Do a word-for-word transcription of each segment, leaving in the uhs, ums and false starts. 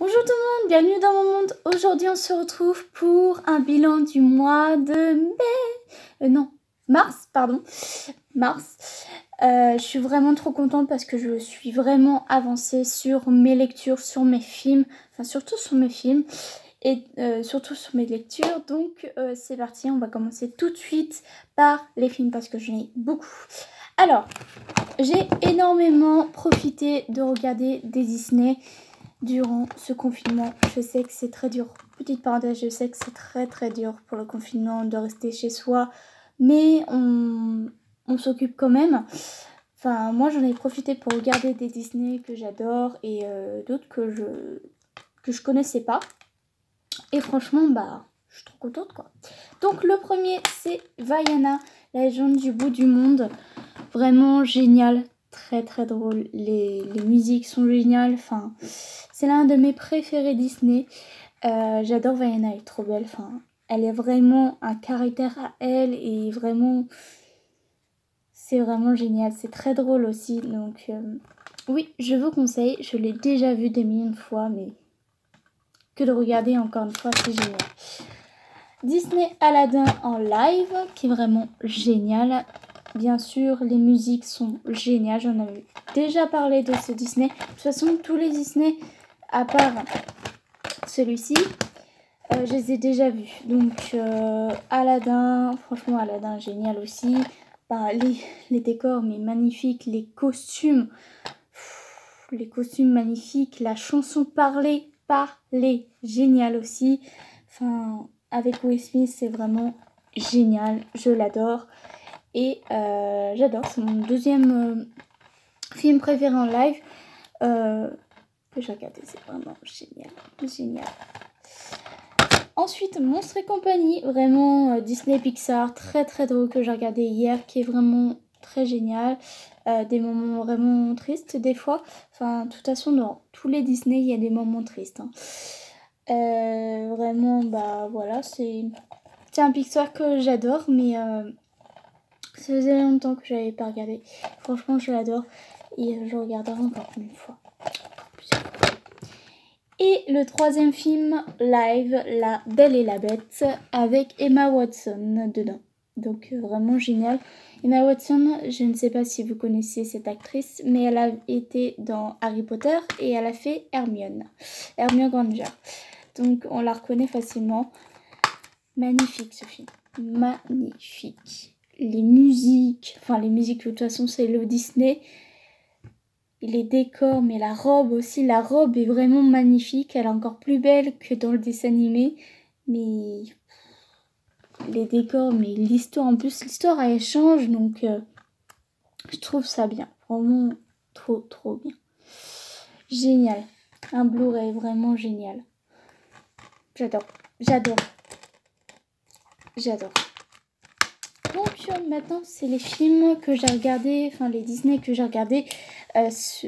Bonjour tout le monde, bienvenue dans mon monde. Aujourd'hui on se retrouve pour un bilan du mois de mai, euh, non, mars, pardon, mars. Euh, je suis vraiment trop contente parce que je suis vraiment avancée sur mes lectures, sur mes films, enfin surtout sur mes films et euh, surtout sur mes lectures. Donc euh, c'est parti, on va commencer tout de suite par les films parce que j'en ai beaucoup. Alors, j'ai énormément profité de regarder des Disney durant ce confinement. Je sais que c'est très dur. Petite parenthèse, je sais que c'est très très dur pour le confinement de rester chez soi, mais on, on s'occupe quand même. Enfin, moi j'en ai profité pour regarder des Disney que j'adore et euh, d'autres que je que je connaissais pas. Et franchement, bah, je suis trop contente quoi. Donc le premier, c'est Vaiana, la légende du bout du monde. Vraiment génial, très très drôle. Les, les musiques sont géniales. Enfin, c'est l'un de mes préférés Disney. Euh, j'adore Vaiana, elle est trop belle. Enfin, elle est vraiment un caractère à elle et vraiment, c'est vraiment génial. C'est très drôle aussi. Donc, euh, oui, je vous conseille. Je l'ai déjà vu des millions de fois, mais que de regarder encore une fois, c'est génial. Disney Aladdin en live, qui est vraiment génial. Bien sûr, les musiques sont géniales. J'en avais déjà parlé de ce Disney. De toute façon, tous les Disney, à part celui-ci, euh, je les ai déjà vus. Donc, euh, Aladdin, franchement, Aladdin, génial aussi. Bah, les, les décors, mais magnifiques. Les costumes, pff, les costumes magnifiques. La chanson parlée, parlée, génial aussi. Enfin, avec Will Smith, c'est vraiment génial. Je l'adore. Et euh, j'adore, c'est mon deuxième euh, film préféré en live euh, que j'ai regardé, c'est vraiment génial, génial. Ensuite, Monstres et compagnie, vraiment euh, Disney Pixar, très très drôle que j'ai regardé hier, qui est vraiment très génial. Euh, des moments vraiment tristes des fois, enfin de toute façon dans tous les Disney il y a des moments tristes. Hein. Euh, vraiment, bah voilà, c'est un Pixar que j'adore, mais... Euh, ça faisait longtemps que je n'avais pas regardé. Franchement, je l'adore. Et je regarderai encore une fois. Et le troisième film live, La Belle et la Bête, avec Emma Watson dedans. Donc euh, vraiment génial. Emma Watson, je ne sais pas si vous connaissez cette actrice, mais elle a été dans Harry Potter et elle a fait Hermione. Hermione Granger. Donc on la reconnaît facilement. Magnifique ce film. Magnifique. Les musiques, enfin les musiques de toute façon c'est le Disney, les décors, mais la robe aussi, la robe est vraiment magnifique, elle est encore plus belle que dans le dessin animé, mais les décors, mais l'histoire en plus, l'histoire elle change, donc euh, je trouve ça bien, vraiment trop trop bien, génial, un Blu-ray vraiment génial, j'adore, j'adore, j'adore. Donc maintenant c'est les films que j'ai regardés, enfin les Disney que j'ai regardés euh, ce...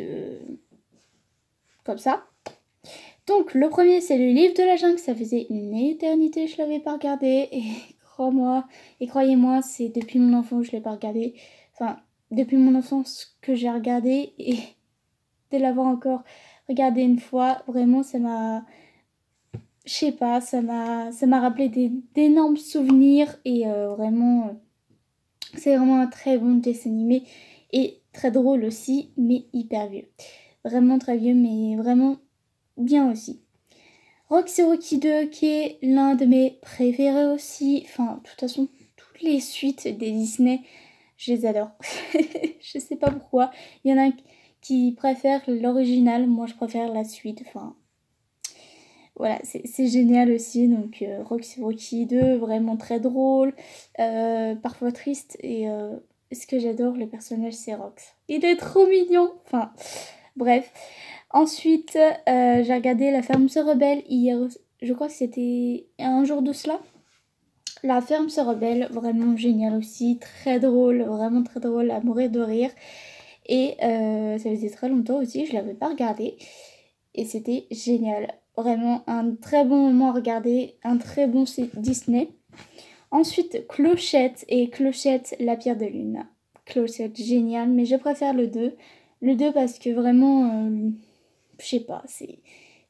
comme ça. Donc le premier c'est le livre de la jungle, ça faisait une éternité je l'avais pas regardé et crois-moi et croyez-moi c'est depuis mon enfance que je l'ai pas regardé. Enfin depuis mon enfance que j'ai regardé et de l'avoir encore regardé une fois, vraiment ça m'a... Je sais pas, ça m'a ça m'a rappelé d'énormes souvenirs et euh, vraiment... Euh, c'est vraiment un très bon dessin animé et très drôle aussi, mais hyper vieux. Vraiment très vieux, mais vraiment bien aussi. Rocky Rocky deux, qui est l'un de mes préférés aussi. Enfin, de toute façon, toutes les suites des Disney, je les adore. Je sais pas pourquoi. Il y en a qui préfèrent l'original, moi je préfère la suite. Enfin, voilà, c'est génial aussi. Donc, euh, Rocky Rocky deux, vraiment très drôle, euh, parfois triste. Et euh, ce que j'adore, le personnage, c'est Rox. Il est trop mignon. Enfin, bref. Ensuite, euh, j'ai regardé La Ferme se rebelle hier. Je crois que c'était un jour de cela. La Ferme se rebelle, vraiment génial aussi. Très drôle, vraiment très drôle, à mourir de rire. Et euh, ça faisait très longtemps aussi, je l'avais pas regardé. Et c'était génial. Vraiment un très bon moment à regarder, un très bon Disney. Ensuite, Clochette et Clochette, la pierre de lune. Clochette, génial, mais je préfère le deux. Le deux parce que vraiment, euh, je sais pas, c'est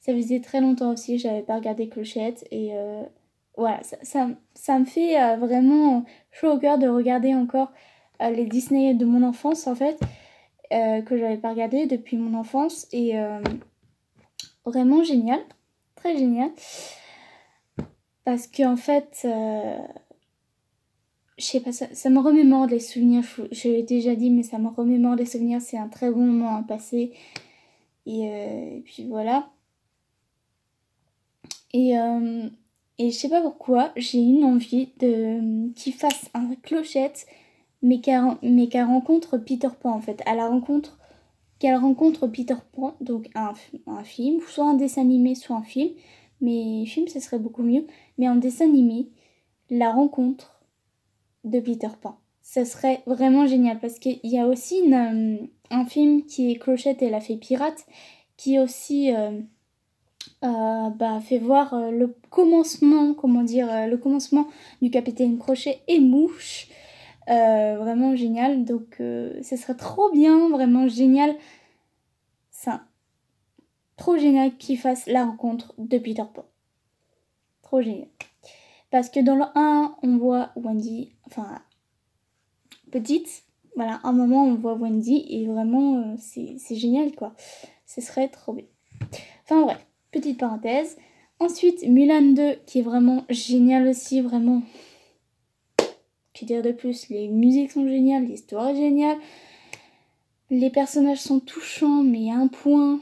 Ça faisait très longtemps aussi, j'avais pas regardé Clochette. Et euh, voilà, ça, ça, ça me fait euh, vraiment chaud au cœur de regarder encore euh, les Disney de mon enfance, en fait, euh, que j'avais pas regardé depuis mon enfance. Et euh, vraiment génial, très génial. Parce que en fait, euh, je sais pas, ça, ça me remémore des souvenirs. Je, je l'ai déjà dit, mais ça me remémore des souvenirs. C'est un très bon moment à passer. Et, euh, et puis voilà. Et, euh, et je sais pas pourquoi, j'ai une envie de qu'il fasse un Clochette, mais qu'elle mais qu'elle rencontre Peter Pan en fait. À la rencontre, qu'elle rencontre Peter Pan, donc un, un film, soit un dessin animé, soit un film. Mais film, ce serait beaucoup mieux. Mais en dessin animé, la rencontre de Peter Pan. Ça serait vraiment génial parce qu'il y a aussi une, euh, un film qui est Clochette et la fée pirate qui aussi euh, euh, bah, fait voir euh, le commencement, comment dire, euh, le commencement du Capitaine Crochet et Mouche. Euh, vraiment génial. Donc euh, ça serait trop bien, vraiment génial. Ça, trop génial qu'il fasse la rencontre de Peter Pan. Trop génial. Parce que dans le un, on voit Wendy, enfin, petite. Voilà, un moment, on voit Wendy et vraiment, euh, c'est, c'est génial, quoi. Ce serait trop bien. Enfin, bref, petite parenthèse. Ensuite, Mulan deux, qui est vraiment génial aussi, vraiment. Que dire de plus? Les musiques sont géniales, l'histoire est géniale. Les personnages sont touchants, mais à un point.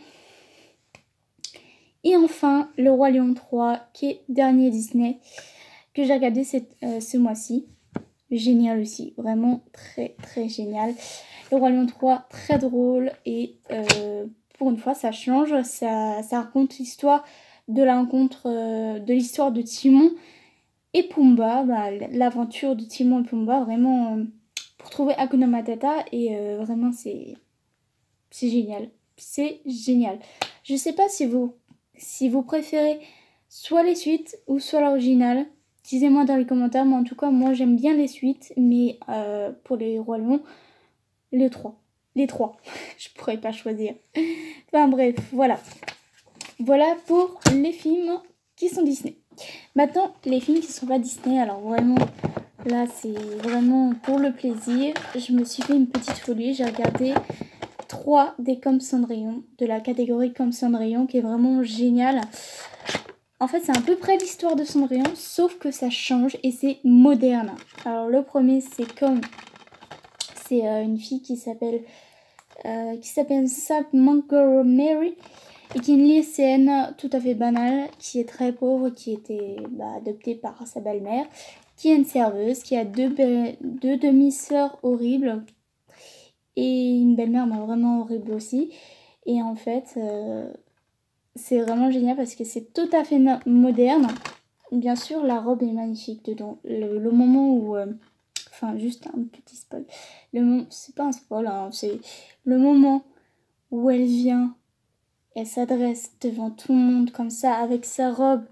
Et enfin, Le Roi Lion trois, qui est dernier Disney, que j'ai regardé cette, euh, ce mois-ci. Génial aussi, vraiment très très génial. Le Roi Lion trois, très drôle et euh, pour une fois ça change, ça, ça raconte l'histoire de la rencontre, euh, de l'histoire de Timon et Pumba, bah, l'aventure de Timon et Pumba, vraiment euh, pour trouver Hakuna Matata et euh, vraiment c'est c'est génial, c'est génial. Je sais pas si vous si vous préférez soit les suites ou soit l'original. Disez-moi dans les commentaires, mais en tout cas, moi j'aime bien les suites, mais euh, pour les Rois Lions, les trois. Les trois. Je pourrais pas choisir. Enfin bref, voilà. Voilà pour les films qui sont Disney. Maintenant, les films qui sont pas Disney, alors vraiment, là c'est vraiment pour le plaisir. Je me suis fait une petite folie, j'ai regardé trois des Comme Cendrillon, de la catégorie Comme Cendrillon, qui est vraiment génial. En fait, c'est à peu près l'histoire de Cendrillon, sauf que ça change et c'est moderne. Alors, le premier, c'est comme... C'est euh, une fille qui s'appelle... Euh, qui s'appelle Sap Montgomery et qui est une lycéenne tout à fait banale, qui est très pauvre, qui était bah, adoptée par sa belle-mère, qui est une serveuse, qui a deux, deux demi-sœurs horribles et une belle-mère bah, vraiment horrible aussi. Et en fait... Euh, c'est vraiment génial parce que c'est tout à fait moderne. Bien sûr, la robe est magnifique dedans. Le, le moment où... Euh, enfin, juste un petit spoil. Le, c'est pas un spoil, hein, c'est le moment où elle vient. Elle s'adresse devant tout le monde comme ça, avec sa robe.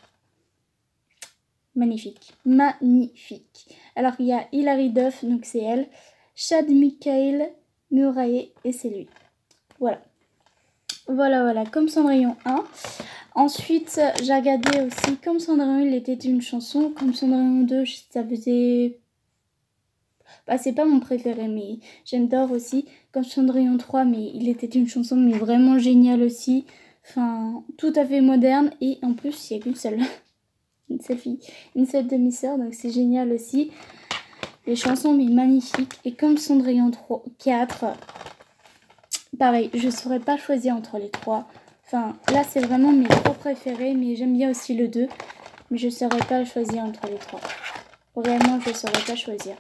Magnifique. Magnifique. Alors, il y a Hilary Duff, donc c'est elle. Chad Michael Murray, et c'est lui. Voilà. Voilà, voilà, Comme Cendrillon un. Ensuite, j'ai regardé aussi Comme Cendrillon, il était une chanson. Comme Cendrillon deux, ça faisait... Bah, c'est pas mon préféré, mais j'adore aussi. Comme Cendrillon trois, mais il était une chanson, mais vraiment géniale aussi. Enfin, tout à fait moderne. Et en plus, il n'y a qu'une seule. une seule fille. Une seule demi-sœur, donc c'est génial aussi. Les chansons, mais magnifiques. Et Comme Cendrillon trois, quatre... Pareil, je ne saurais pas choisir entre les trois. Enfin, là, c'est vraiment mes trois préférés, mais j'aime bien aussi le deux. Mais je ne saurais pas choisir entre les trois. Vraiment, je ne saurais pas choisir.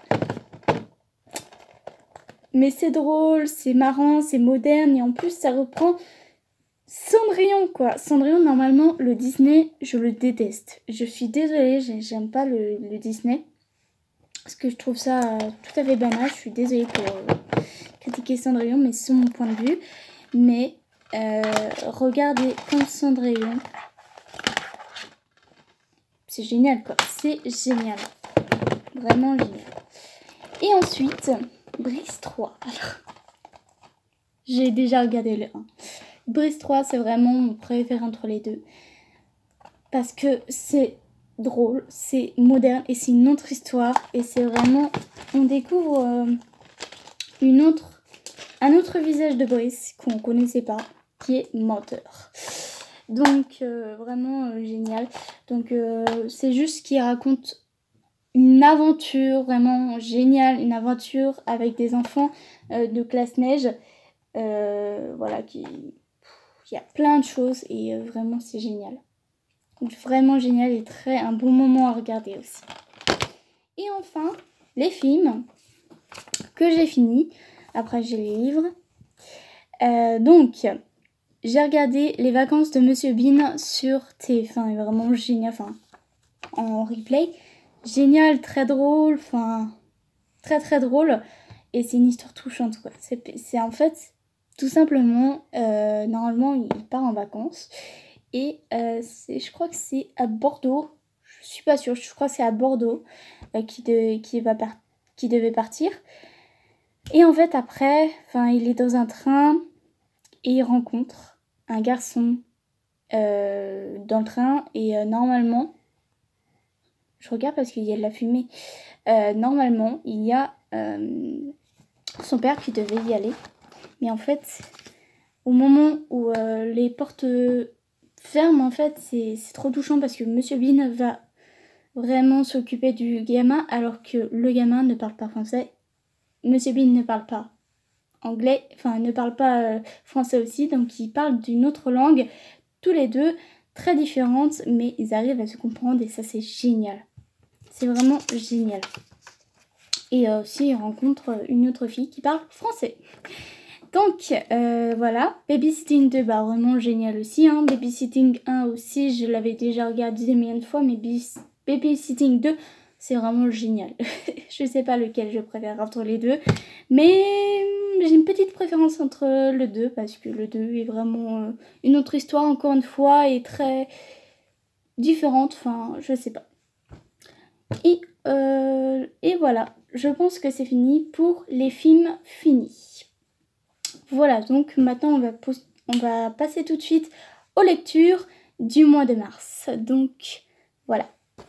Mais c'est drôle, c'est marrant, c'est moderne. Et en plus, ça reprend Cendrillon, quoi. Cendrillon, normalement, le Disney, je le déteste. Je suis désolée, j'aime pas le, le Disney. Parce que je trouve ça euh, tout à fait banal. Je suis désolée pour... Euh, critiquer Cendrillon, mais c'est mon point de vue. Mais euh, regardez Comme Cendrillon, c'est génial quoi, c'est génial, vraiment génial. Et ensuite, Brice trois. Alors, j'ai déjà regardé le un. Brise trois, c'est vraiment mon préféré entre les deux. Parce que c'est drôle, c'est moderne et c'est une autre histoire. Et c'est vraiment... On découvre euh, une autre, un autre visage de Brice qu'on ne connaissait pas, qui est menteur. Donc, euh, vraiment euh, génial. Donc, euh, c'est juste qu'il raconte une aventure vraiment géniale. Une aventure avec des enfants euh, de classe neige. Euh, voilà, qui... il y a plein de choses et euh, vraiment c'est génial. Donc, vraiment génial et très un bon moment à regarder aussi. Et enfin, les films que j'ai fini. Après, j'ai les livres. Euh, donc, j'ai regardé Les Vacances de Monsieur Bean sur T F un. Vraiment génial. Enfin, en replay. Génial, très drôle. Enfin, très très drôle. Et c'est une histoire touchante, quoi. C'est, c'est en fait, tout simplement, euh, normalement, il part en vacances. Et euh, c'est, je crois que c'est à Bordeaux. Je suis pas sûre. Je crois que c'est à Bordeaux euh, qui, de, qui, va par, qui devait partir. Et en fait, après, enfin, il est dans un train et il rencontre un garçon euh, dans le train. Et euh, normalement, je regarde parce qu'il y a de la fumée. Euh, normalement, il y a euh, son père qui devait y aller. Mais en fait, au moment où euh, les portes ferment, en fait, c'est, c'est trop touchant parce que Monsieur Bean va vraiment s'occuper du gamin alors que le gamin ne parle pas français. Monsieur Bean ne parle pas anglais, enfin ne parle pas euh, français aussi, donc ils parlent d'une autre langue, tous les deux, très différentes, mais ils arrivent à se comprendre et ça c'est génial. C'est vraiment génial. Et euh, aussi ils rencontrent une autre fille qui parle français. Donc euh, voilà, Babysitting deux, bah vraiment génial aussi, hein. Babysitting un aussi, je l'avais déjà regardé des millions de fois, mais Babysitting deux, c'est vraiment génial. Je sais pas lequel je préfère entre les deux, mais j'ai une petite préférence entre le deux parce que le deux est vraiment euh, une autre histoire encore une fois et très différente, enfin je sais pas. Et, euh, et voilà, je pense que c'est fini pour les films finis. Voilà, donc maintenant on va, on va passer tout de suite aux lectures du mois de mars. Donc voilà.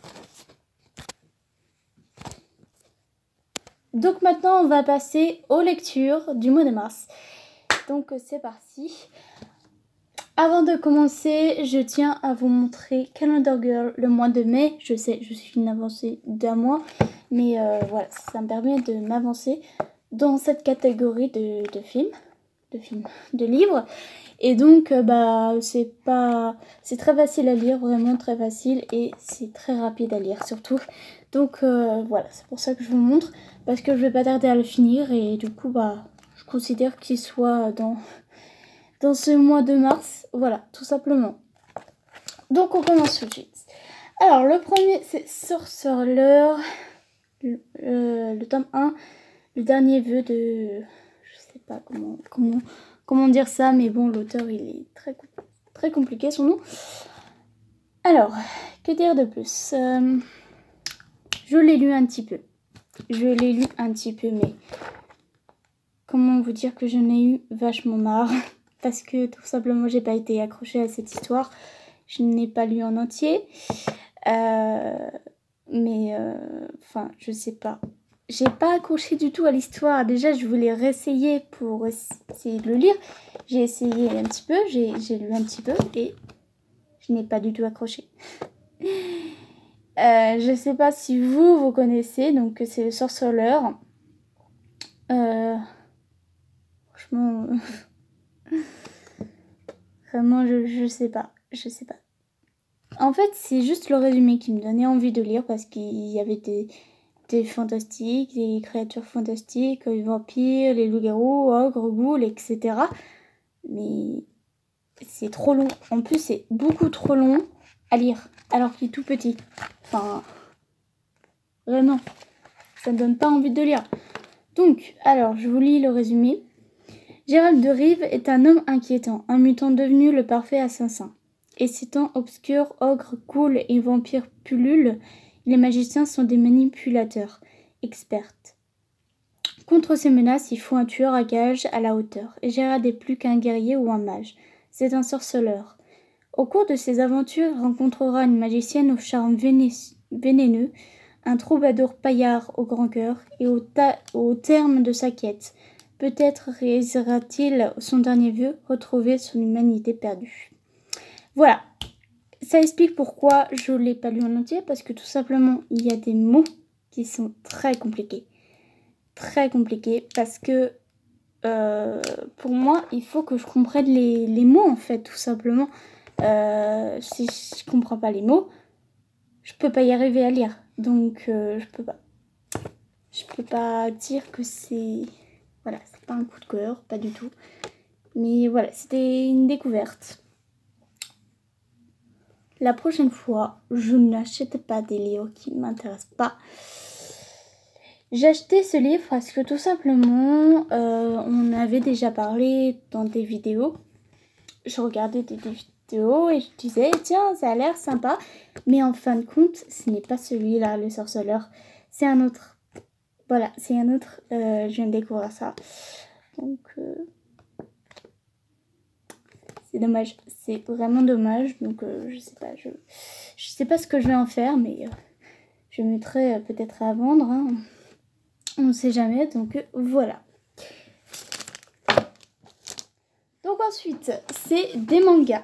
Donc maintenant on va passer aux lectures du mois de mars. Donc c'est parti. Avant de commencer, je tiens à vous montrer Calendar Girl le mois de mai. Je sais, je suis une avancée d'un mois, mais euh, voilà, ça me permet de m'avancer dans cette catégorie de, de films, de films, de livres. Et donc, euh, bah, c'est pas, c'est très facile à lire, vraiment très facile, et c'est très rapide à lire surtout. Donc euh, voilà, c'est pour ça que je vous montre, parce que je vais pas tarder à le finir, et du coup, bah, je considère qu'il soit dans dans ce mois de mars, voilà, tout simplement. Donc on commence tout de suite. Alors le premier c'est Sorcerer, le, euh, le tome un, le dernier vœu de... Je sais pas comment, comment, comment dire ça, mais bon, l'auteur il est très, très compliqué son nom. Alors, que dire de plus euh, je l'ai lu un petit peu. Je l'ai lu un petit peu, mais comment vous dire que j'en ai eu vachement marre. Parce que tout simplement j'ai pas été accrochée à cette histoire. Je n'ai pas lu en entier. Euh, mais enfin, euh, je sais pas. J'ai pas accroché du tout à l'histoire. Déjà, je voulais réessayer pour essayer de le lire. J'ai essayé un petit peu, j'ai, j'ai lu un petit peu et je n'ai pas du tout accroché. euh, je sais pas si vous, vous connaissez. Donc, c'est le Sorcerer. Euh, franchement... Vraiment, je, je sais pas. Je sais pas. En fait, c'est juste le résumé qui me donnait envie de lire parce qu'il y avait des, des fantastiques, des créatures fantastiques, les vampires, les loups-garous, ogres, ghouls, et cetera. Mais c'est trop long. En plus, c'est beaucoup trop long à lire alors qu'il est tout petit. Enfin, vraiment, ça ne donne pas envie de lire. Donc, alors, je vous lis le résumé. Gérald de Rive est un homme inquiétant, un mutant devenu le parfait assassin. Et ces temps obscurs, ogres, ghouls et vampires pullulent, les magiciens sont des manipulateurs, expertes. Contre ces menaces, il faut un tueur à gages à la hauteur, et Gérald n'est plus qu'un guerrier ou un mage. c'est un sorceleur. Au cours de ses aventures, il rencontrera une magicienne au charme véné- vénéneux, un troubadour paillard au grand cœur, et au, ta- au terme de sa quête, peut-être réalisera-t-il son dernier vœu, retrouver son humanité perdue. Voilà, ça explique pourquoi je ne l'ai pas lu en entier, parce que tout simplement, il y a des mots qui sont très compliqués. Très compliqués, parce que euh, pour moi, il faut que je comprenne les, les mots, en fait, tout simplement. Euh, si je comprends pas les mots, je peux pas y arriver à lire. Donc, euh, je peux pas. Je peux pas dire que c'est... Voilà, c'est pas un coup de cœur, pas du tout. Mais voilà, c'était une découverte. La prochaine fois, je n'achète pas des livres qui ne m'intéressent pas. J'ai acheté ce livre parce que tout simplement, euh, on avait déjà parlé dans des vidéos. Je regardais des, des vidéos et je disais, tiens, ça a l'air sympa. Mais en fin de compte, ce n'est pas celui-là, le sorceleur. C'est un autre. Voilà, c'est un autre. Euh, je viens de découvrir ça. Donc, euh, c'est dommage. C'est vraiment dommage. Donc, euh, je sais pas. Je, je sais pas ce que je vais en faire, mais euh, je mettrai euh, peut-être à vendre. Hein. On ne sait jamais. Donc, euh, voilà. Donc, ensuite, c'est des mangas.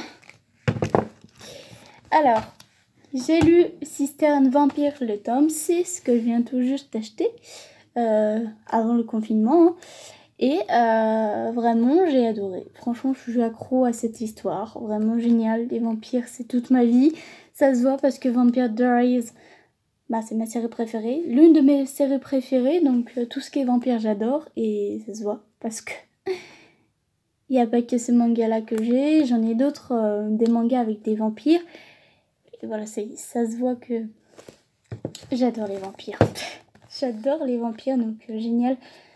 Alors, j'ai lu Sister and Vampire, le tome six, que je viens tout juste d'acheter. Euh, avant le confinement. Hein. Et euh, vraiment, j'ai adoré. Franchement, je suis accro à cette histoire. Vraiment génial. Les vampires, c'est toute ma vie. Ça se voit parce que Vampire Diaries, bah, c'est ma série préférée. L'une de mes séries préférées. Donc, euh, tout ce qui est vampire, j'adore. Et ça se voit parce que il n'y a pas que ce manga-là que j'ai. J'en ai d'autres, euh, des mangas avec des vampires. Et voilà, ça se voit que j'adore les vampires. J'adore les vampires, donc euh, génial.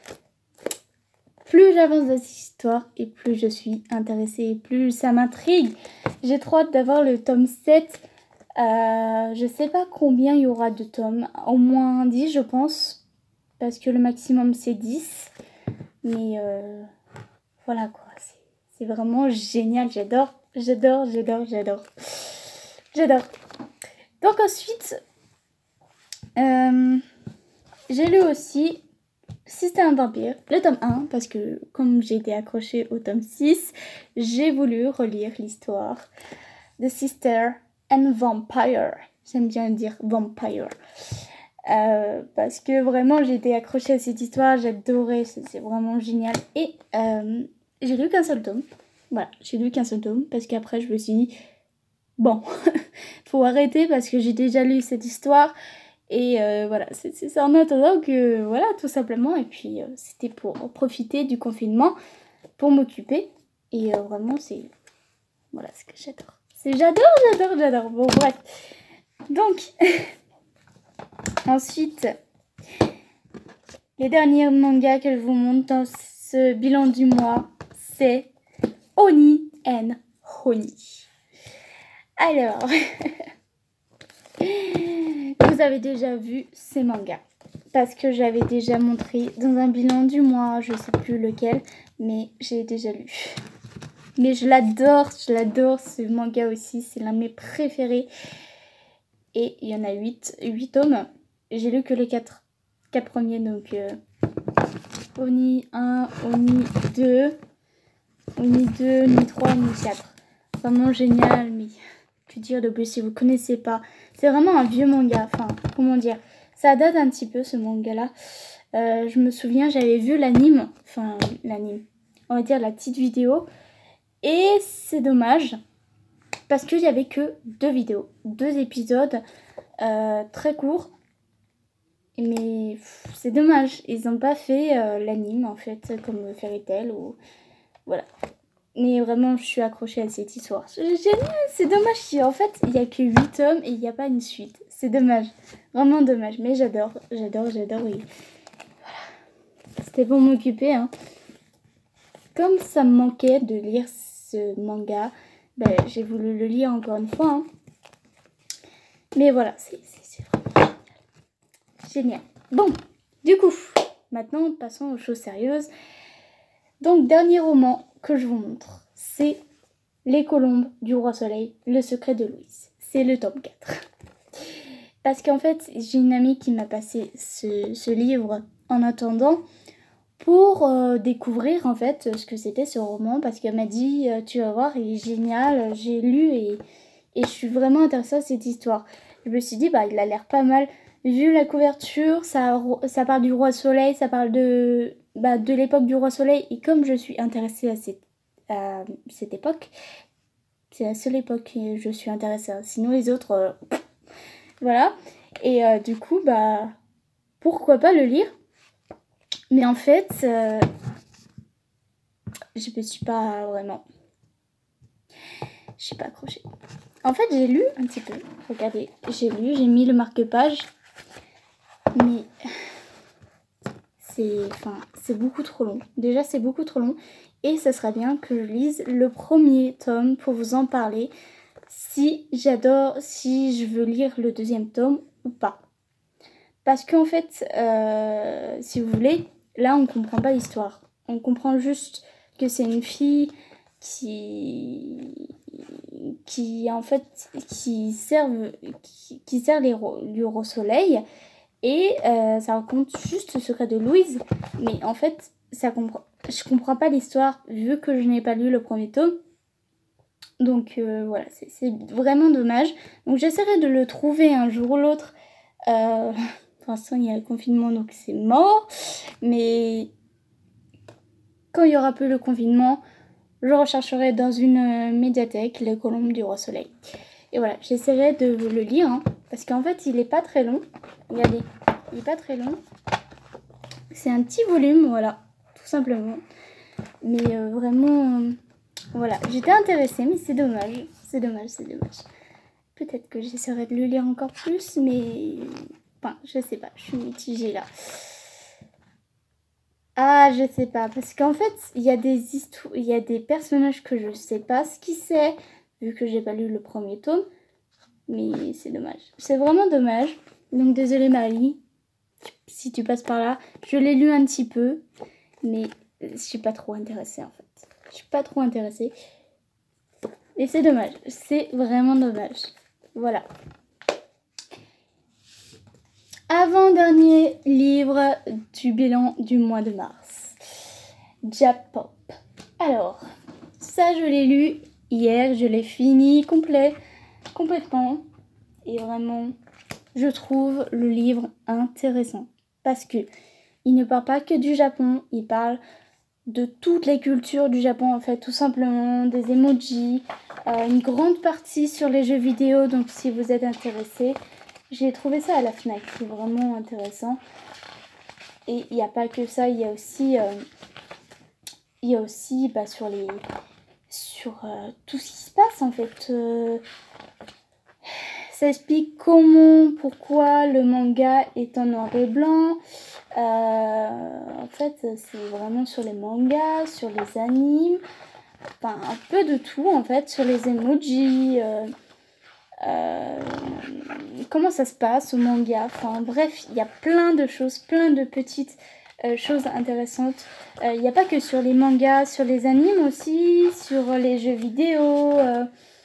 Plus j'avance dans cette histoire et plus je suis intéressée, plus ça m'intrigue. J'ai trop hâte d'avoir le tome sept. Euh, je sais pas combien il y aura de tomes. Au moins dix, je pense. Parce que le maximum, c'est dix. Mais euh, voilà quoi. C'est vraiment génial. J'adore, j'adore, j'adore, j'adore. J'adore. Donc ensuite, euh, j'ai lu aussi... Si c'était un vampire, le tome un, parce que comme j'ai été accrochée au tome six, j'ai voulu relire l'histoire de Sister and Vampire. J'aime bien dire vampire. Euh, parce que vraiment j'ai été accrochée à cette histoire, j'adorais, c'est vraiment génial. Et euh, j'ai lu qu'un seul tome. Voilà, j'ai lu qu'un seul tome, parce qu'après je me suis dit, bon, faut arrêter parce que j'ai déjà lu cette histoire. Et euh, voilà, c'est en attendant que, voilà, tout simplement. Et puis, euh, c'était pour profiter du confinement, pour m'occuper. Et euh, vraiment, c'est... Voilà ce que j'adore. C'est j'adore, j'adore, j'adore. Bon, bref. Donc, ensuite, les derniers mangas que je vous montre dans ce bilan du mois, c'est Oni and Honey. Alors... Vous avez déjà vu ces mangas parce que j'avais déjà montré dans un bilan du mois, je sais plus lequel, mais j'ai déjà lu. Mais je l'adore, je l'adore ce manga aussi, c'est l'un de mes préférés. Et il y en a huit, huit tomes. J'ai lu que les quatre, quatre premiers, donc euh, Oni un, Oni deux, Oni deux, Oni trois, Oni quatre. Vraiment génial, mais que dire de plus si vous connaissez pas. C'est vraiment un vieux manga, enfin, comment dire, ça date un petit peu ce manga-là. Euh, je me souviens, j'avais vu l'anime, enfin, l'anime, on va dire la petite vidéo. Et c'est dommage, parce qu'il n'y avait que deux vidéos, deux épisodes euh, très courts. Mais c'est dommage, ils n'ont pas fait euh, l'anime, en fait, comme Fairy Tail ou... Voilà. Mais vraiment, je suis accrochée à cette histoire. C'est génial, c'est dommage. En fait, il n'y a que huit tomes et il n'y a pas une suite. C'est dommage. Vraiment dommage. Mais j'adore, j'adore, j'adore. Oui. Voilà. C'était pour m'occuper. Hein. Comme ça me manquait de lire ce manga, ben, j'ai voulu le lire encore une fois. Hein. Mais voilà, c'est vraiment génial. Génial. Bon, du coup, maintenant, passons aux choses sérieuses. Donc, dernier roman que je vous montre, c'est Les colombes du roi soleil, le secret de Louise. C'est le tome quatre. Parce qu'en fait, j'ai une amie qui m'a passé ce, ce livre en attendant pour euh, découvrir en fait ce que c'était ce roman. Parce qu'elle m'a dit, euh, tu vas voir, il est génial, j'ai lu et, et je suis vraiment intéressée à cette histoire. Je me suis dit, bah il a l'air pas mal. Vu la couverture, ça, ça parle du roi soleil, ça parle de, bah, de l'époque du roi soleil. Et comme je suis intéressée à cette, à cette époque, c'est la seule époque où je suis intéressée. Sinon les autres, euh, voilà. Et euh, du coup, bah, pourquoi pas le lire? Mais en fait, euh, je me suis pas vraiment... Je suis pas accrochée. En fait, j'ai lu un petit peu. Regardez, j'ai lu, j'ai mis le marque-page. Mais c'est, enfin, c'est beaucoup trop long. Déjà, c'est beaucoup trop long. Et ça serait bien que je lise le premier tome pour vous en parler. Si j'adore, si je veux lire le deuxième tome ou pas. Parce qu'en fait, euh, si vous voulez, là on comprend pas l'histoire. On comprend juste que c'est une fille qui, qui en fait, qui sert, qui, qui sert les ro- du roi soleil. Et euh, ça raconte juste le secret de Louise. Mais en fait, ça comprend, je comprends pas l'histoire vu que je n'ai pas lu le premier tome. Donc euh, voilà, c'est, c'est vraiment dommage. Donc j'essaierai de le trouver un jour ou l'autre. Euh, pour l'instant, il y a le confinement, donc c'est mort. Mais quand il y aura plus le confinement, je rechercherai dans une euh, médiathèque Les Colombes du Roi Soleil. Et voilà, j'essaierai de le lire. Hein, parce qu'en fait, il est pas très long. Regardez, il est pas très long. C'est un petit volume, voilà, tout simplement. Mais euh, vraiment... Euh, voilà, j'étais intéressée, mais c'est dommage. C'est dommage, c'est dommage. Peut-être que j'essaierai de le lire encore plus, mais... Enfin, je sais pas, je suis mitigée là. Ah, je sais pas, parce qu'en fait, il y a des histoires, il y a des personnages que je sais pas ce qui c'est, vu que j'ai pas lu le premier tome. Mais c'est dommage. C'est vraiment dommage. Donc désolée Marie, si tu passes par là. Je l'ai lu un petit peu, mais je suis pas trop intéressée en fait. Je suis pas trop intéressée. Et c'est dommage. C'est vraiment dommage. Voilà. Avant-dernier livre du bilan du mois de mars. J-pop. Alors, ça je l'ai lu hier, je l'ai fini complet, complètement. Et vraiment, je trouve le livre intéressant. Parce que il ne parle pas que du Japon, il parle de toutes les cultures du Japon en fait, tout simplement, des emojis, euh, une grande partie sur les jeux vidéo, donc si vous êtes intéressé, j'ai trouvé ça à la Fnac, c'est vraiment intéressant. Et il n'y a pas que ça, il y a aussi, euh, il y a aussi bah, sur les, sur euh, tout ce qui se passe en fait. Euh, ça explique comment, pourquoi le manga est en noir et blanc. Euh, en fait, c'est vraiment sur les mangas, sur les animes, enfin un peu de tout en fait, sur les emojis. Euh, Euh, comment ça se passe au manga, enfin bref, il y a plein de choses, plein de petites euh, choses intéressantes. Il euh, n'y a pas que sur les mangas, sur les animes aussi, sur les jeux vidéo, euh,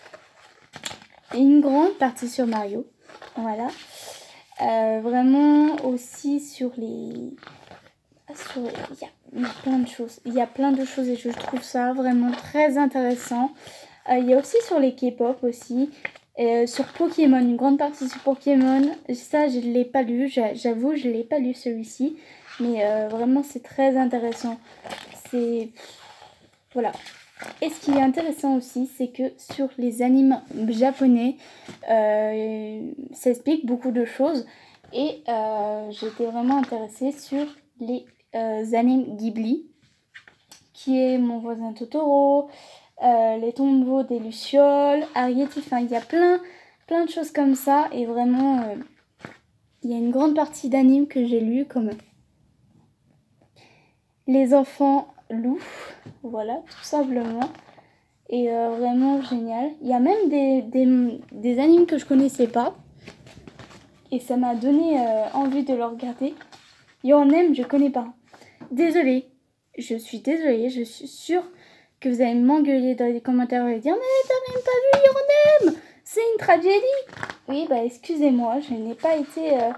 une grande partie sur Mario, voilà. Euh, vraiment aussi sur les... Sur... Il, y a, il y a plein de choses, il y a plein de choses et je trouve ça vraiment très intéressant. Euh, il y a aussi sur les K-pop aussi. Euh, sur Pokémon, une grande partie sur Pokémon, ça je ne l'ai pas lu, j'avoue je ne l'ai pas lu celui-ci, mais euh, vraiment c'est très intéressant, c'est... Voilà. Et ce qui est intéressant aussi, c'est que sur les animes japonais, euh, ça explique beaucoup de choses, et euh, j'étais vraiment intéressée sur les euh, animes Ghibli, qui est Mon voisin Totoro, Euh, les tombeaux des Lucioles, Ariete, enfin il y a plein, plein de choses comme ça et vraiment euh, il y a une grande partie d'animes que j'ai lu comme Les enfants loups, voilà tout simplement et euh, vraiment génial. Il y a même des, des, des animes que je connaissais pas et ça m'a donné euh, envie de le regarder. Your Name je connais pas. Désolée, je suis désolée, je suis sûre que vous allez m'engueuler dans les commentaires et dire « Mais t'as même pas vu Your Name, c'est une tragédie !» Oui, bah excusez-moi, je n'ai pas été... Euh...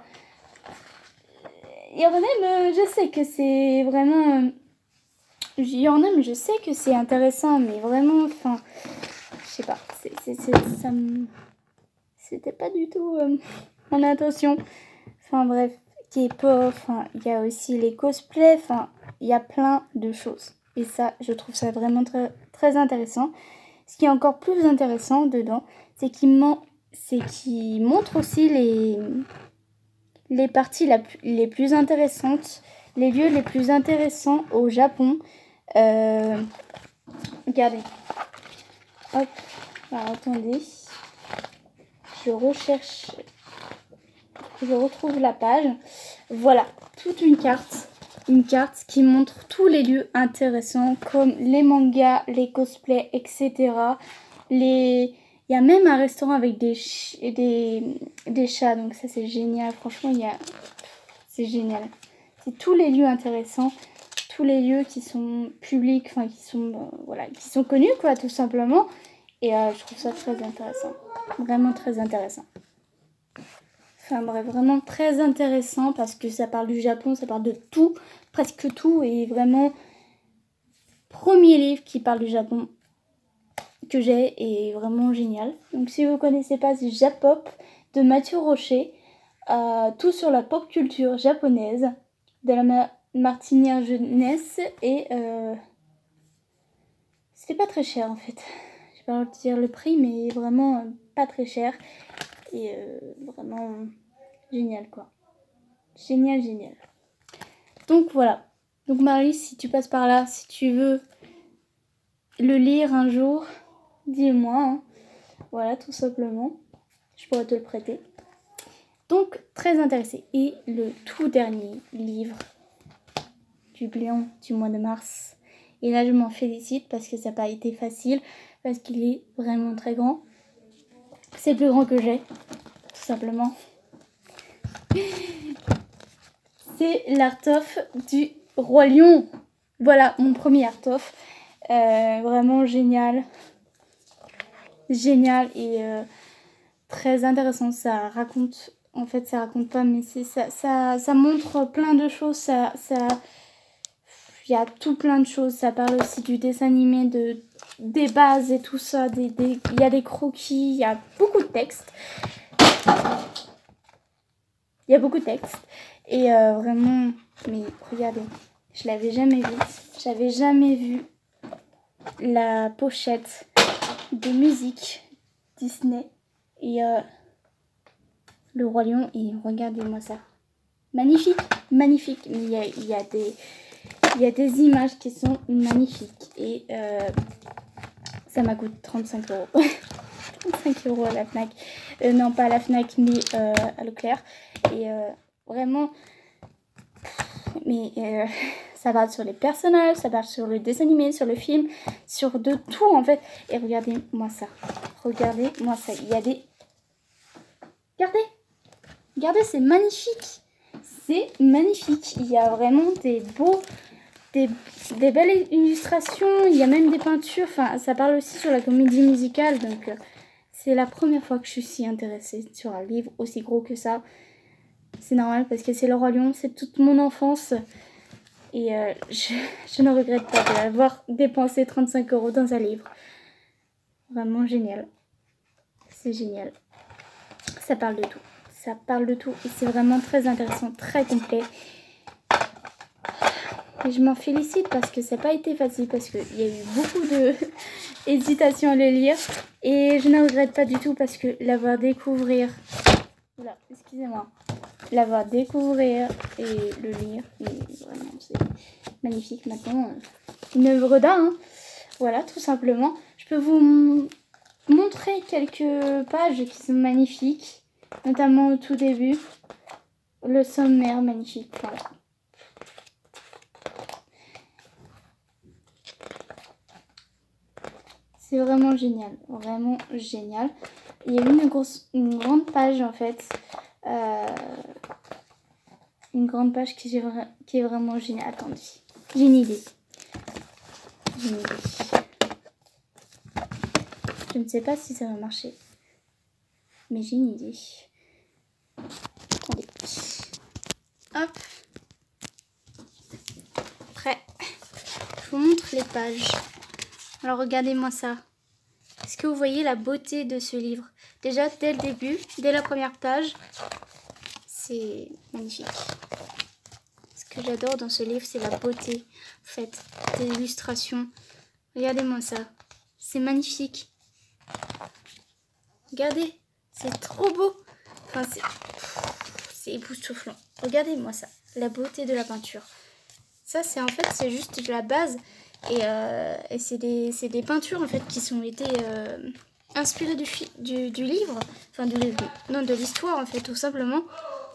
Your Name, euh, je sais que c'est vraiment... Euh... Your Name, je sais que c'est intéressant, mais vraiment, enfin... Je sais pas, c'est, c'est, c'est, ça me... C'était pas du tout euh, mon intention. Enfin bref, K-pop, enfin, il y a aussi les cosplays, enfin, il y a plein de choses. Et ça, je trouve ça vraiment très, très intéressant. Ce qui est encore plus intéressant dedans, c'est qu'il man... qu'il montre aussi les, les parties la, les plus intéressantes, les lieux les plus intéressants au Japon. Euh... Regardez. Hop, alors attendez. Je recherche, je retrouve la page. Voilà, toute une carte. Une carte qui montre tous les lieux intéressants comme les mangas, les cosplays, et cetera. Les... Il y a même un restaurant avec des, ch... des... des chats, donc ça c'est génial. Franchement, il y a... c'est génial. C'est tous les lieux intéressants, tous les lieux qui sont publics, enfin qui sont, euh, voilà, qui sont connus quoi, tout simplement. Et euh, je trouve ça très intéressant. Vraiment très intéressant. Enfin bref, vraiment très intéressant parce que ça parle du Japon, ça parle de tout, presque tout. Et vraiment, premier livre qui parle du Japon que j'ai est vraiment génial. Donc si vous ne connaissez pas, c'est Japop de Mathieu Rocher. Euh, tout sur la pop culture japonaise de la ma Martinière jeunesse. Et euh, c'était pas très cher en fait. Je vais pas dire le prix, mais vraiment euh, pas très cher. Et euh, vraiment génial quoi. Génial, génial. Donc voilà. Donc Marie, si tu passes par là, si tu veux le lire un jour, dis-moi. Hein. Voilà, tout simplement. Je pourrais te le prêter. Donc, très intéressée. Et le tout dernier livre du bilan du mois de mars. Et là, je m'en félicite parce que ça n'a pas été facile. Parce qu'il est vraiment très grand. C'est le plus grand que j'ai. Tout simplement. C'est l'Art-of du Roi Lion. Voilà, mon premier Art-of. Euh, vraiment génial. Génial et euh, très intéressant. Ça raconte... En fait, ça raconte pas, mais c'est ça, ça, ça montre plein de choses. Ça, ça, il y a tout plein de choses. Ça parle aussi du dessin animé, de des bases et tout ça. Des, des, il y a des croquis, il y a beaucoup de textes. Il y a beaucoup de textes et euh, vraiment, mais regardez, je l'avais jamais vu. J'avais jamais vu la pochette de musique Disney et euh, le Roi Lion, et regardez-moi ça. Magnifique, magnifique. Mais il y a, il y a des, il y a des images qui sont magnifiques. Et euh, ça m'a coûté trente-cinq euros. trente-cinq euros à la Fnac. Euh, non, pas à la Fnac, mais euh, à Leclerc. Et euh, vraiment, mais euh, ça parle sur les personnages, ça parle sur le dessin animé, sur le film, sur de tout en fait. Et regardez-moi ça. Regardez-moi ça. Il y a des... Regardez. Regardez, c'est magnifique. C'est magnifique. Il y a vraiment des beaux, des, des belles illustrations. Il y a même des peintures. Enfin, ça parle aussi sur la comédie musicale. Donc, euh, c'est la première fois que je suis si intéressée sur un livre aussi gros que ça. C'est normal parce que c'est le Roi Lion. C'est toute mon enfance. Et euh, je, je ne regrette pas d'avoir dépensé trente-cinq euros dans un livre. Vraiment génial. C'est génial. Ça parle de tout. Ça parle de tout et c'est vraiment très intéressant, très complet. Et je m'en félicite parce que ça n'a pas été facile, parce qu'il y a eu beaucoup de hésitation à le lire. Et je ne regrette pas du tout parce que l'avoir découvrir... Oula, excusez-moi. L'avoir découvrir et le lire, et vraiment c'est magnifique. Maintenant, une œuvre d'art, hein. Voilà, tout simplement. Je peux vous montrer quelques pages qui sont magnifiques. Notamment au tout début, le sommaire magnifique. Voilà. C'est vraiment génial, vraiment génial. Il y a une, grosse, une grande page en fait, euh, une grande page qui est, qui est vraiment géniale. Attendez, j'ai une idée. J'ai une idée. Je ne sais pas si ça va marcher. Mais j'ai une idée. Attendez. Hop. Prêt. Je vous montre les pages. Alors regardez-moi ça. Est-ce que vous voyez la beauté de ce livre? Déjà, dès le début, dès la première page, c'est magnifique. Ce que j'adore dans ce livre, c'est la beauté, en fait, des illustrations. Regardez-moi ça. C'est magnifique. Regardez, c'est trop beau. Enfin, c'est... c'est époustouflant. Regardez-moi ça. La beauté de la peinture. Ça, c'est en fait, c'est juste de la base. Et, euh, et c'est des, c'est des peintures en fait qui sont été euh, inspirées du, du, du livre, enfin du livre, non de l'histoire en fait tout simplement.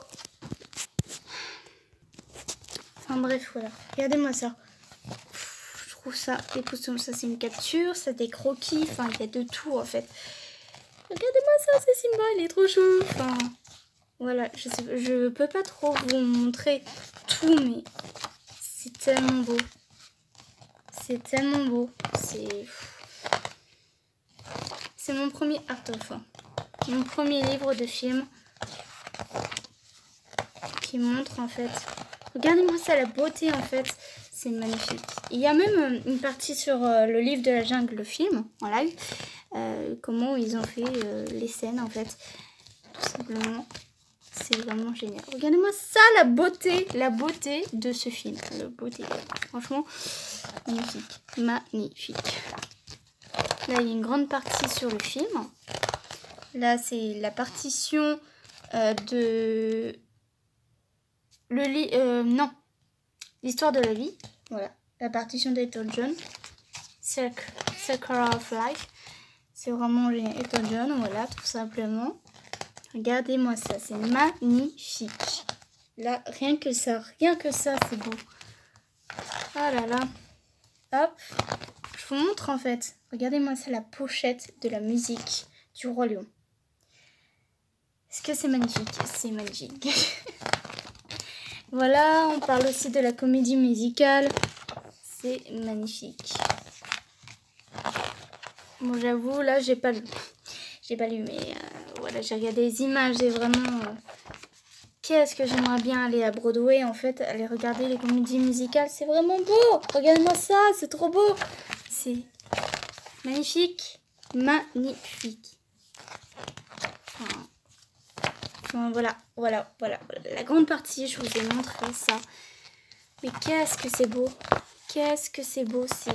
Enfin bref voilà, regardez-moi ça. Je trouve ça époustouflant. Ça c'est une capture, ça des croquis, enfin il y a de tout en fait. Regardez-moi ça, c'est Simba, il est trop chou. Enfin voilà, je sais, je peux pas trop vous montrer tout mais c'est tellement beau. C'est tellement beau. C'est c'est mon premier art of, mon premier livre de film qui montre en fait. Regardez-moi ça, la beauté en fait. C'est magnifique. Il y a même une partie sur euh, le livre de la jungle, le film en live. Euh, comment ils ont fait euh, les scènes en fait. Tout simplement. C'est vraiment génial. Regardez-moi ça, la beauté, la beauté de ce film. La beauté, franchement, magnifique, magnifique. Là, il y a une grande partie sur le film. Là, c'est la partition euh, de le lit, euh, non, l'histoire de la vie. Voilà, la partition d'Elton John, Circle of Life. C'est vraiment génial. Elton John, voilà, tout simplement. Regardez-moi ça, c'est magnifique. Là, rien que ça, rien que ça, c'est beau. Ah là là. Hop. Je vous montre en fait. Regardez-moi ça, la pochette de la musique du Roi Lion. Est-ce que c'est magnifique? C'est magnifique. Voilà, on parle aussi de la comédie musicale. C'est magnifique. Bon, j'avoue, là, j'ai pas lu. J'ai pas lu, mais euh, voilà, j'ai regardé les images et vraiment... Euh, qu'est-ce que j'aimerais bien aller à Broadway, en fait, aller regarder les comédies musicales. C'est vraiment beau. Regardez-moi ça, c'est trop beau. C'est magnifique. Magnifique. Enfin, enfin, voilà, voilà, voilà, voilà. La grande partie, je vous ai montré ça. Mais qu'est-ce que c'est beau. Qu'est-ce que c'est beau. C'est...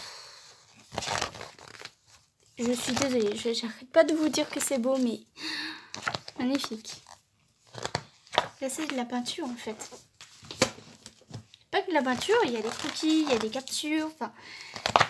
Je suis désolée, je j'arrête pas de vous dire que c'est beau, mais magnifique. Là, c'est de la peinture, en fait. Pas que de la peinture, il y a des croquis, il y a des captures. Enfin,